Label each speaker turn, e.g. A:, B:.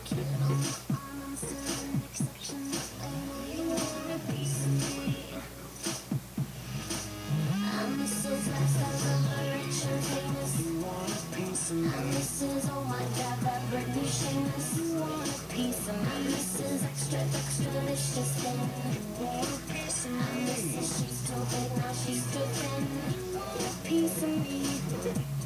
A: This is, oh my god, that Britney shameless. You want a piece of me? This is extra, extra delicious thing. You want a piece of me? This is, she's too big, now she's too thin. You want a piece of me?